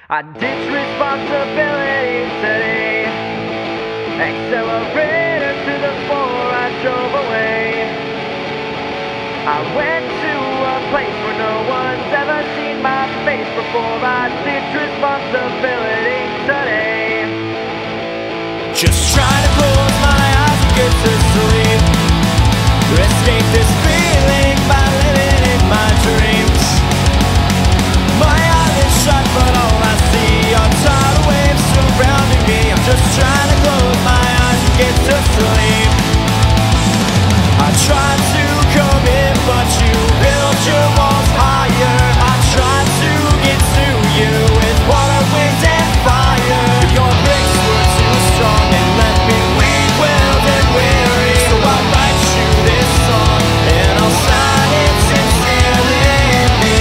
I ditched responsibility today. Accelerator to the floor, I drove away. I went to a place where no one's ever seen my face before. I ditched responsibility today. Just trying to close my eyes and get to sleep. Escape this feeling by living in my dreams. My eyelids shut, but all I see are tidal waves surrounding me. I'm just trying to close my eyes and get to sleep. I tried to come in, but you built your walls higher. I tried to get to you with water, wind, and fire. Your bricks were too strong and left me weak, willed, and weary. So I write you this song, and I'll sign it sincerely in me.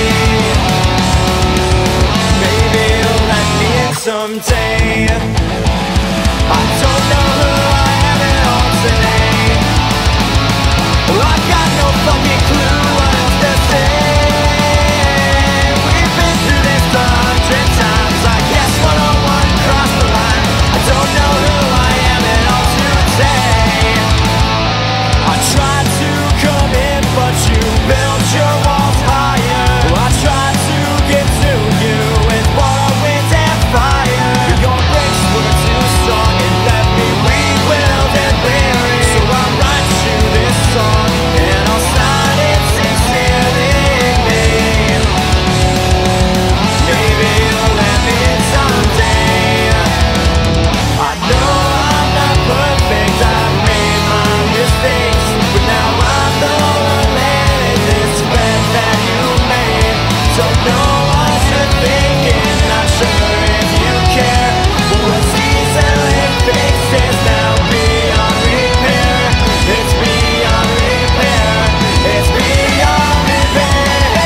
Maybe you'll let me in someday. I don't know who I am at all today. I got no fucking clue what else to say. We've been through this 100 times. I guess 101 crossed the line. I don't know who I am at all today. I tried to come in, but you built your walls higher. I tried to get to you with water, wind, and fire. Your bricks were too strong and left me weak, willed, and weary. So I write you this song, and I'll sign it sincerely in me. Maybe you'll let me in someday. I know I'm not perfect, I've made my mistakes, but now I'm the man in this bed that you made. Don't know what you're thinking, not sure if you care. But what's easily fixed is now beyond repair. It's beyond repair. It's beyond repair.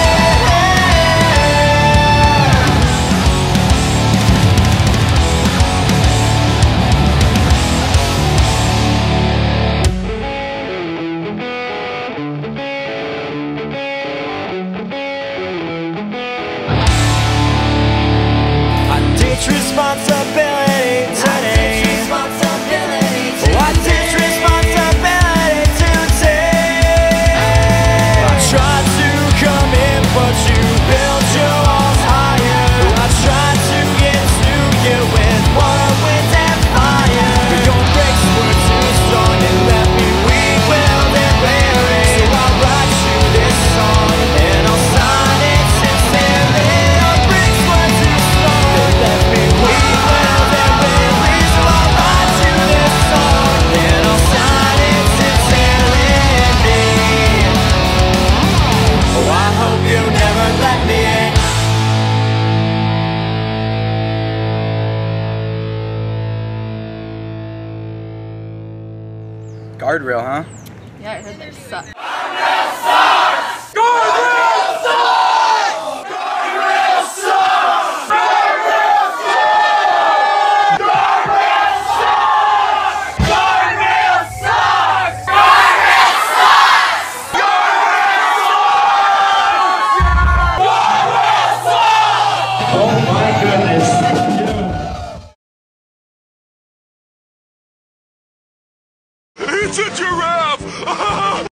I ditch responsibility today. I ditch responsibility today. I tried to come in, but you built your walls higher. I tried to get to you with water, wind, and fire. Your bricks were too strong and left me weak, willed, and weary. So I write you this song, and I'll sign it sincerely. Your bricks were too strong and left me weak, willed, and weary. So I write you this song, and I'll sign it sincerely in me. Oh, I hope you never let me in. Guardrail, huh? Yeah, I heard they suck.